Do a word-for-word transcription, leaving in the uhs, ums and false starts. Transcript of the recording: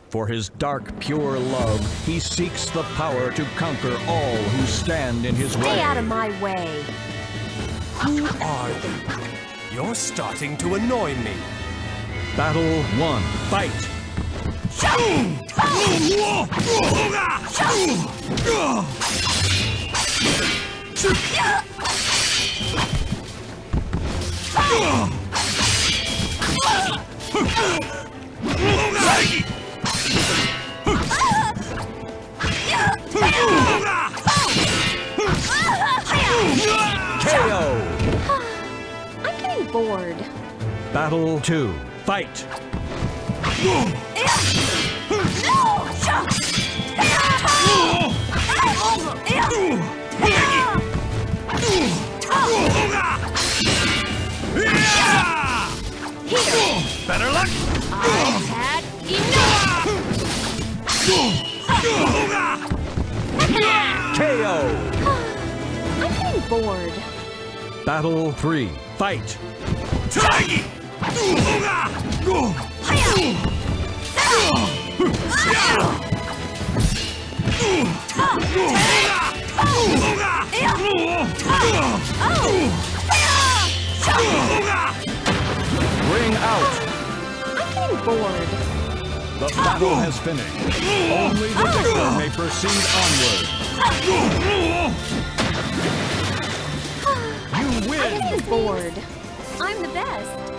For his dark, pure love, he seeks the power to conquer all who stand in his way. Stay out of my way. Who are you? You're starting to annoy me. Battle one. Fight! K O! I'm getting bored. Battle two. Fight! Better luck! I've had enough! K O! I'm getting bored. Battle three. Fight! Ring out! I'm getting bored. The battle has finished. Only the victor may proceed onward. You I'm win! getting bored. I'm the best.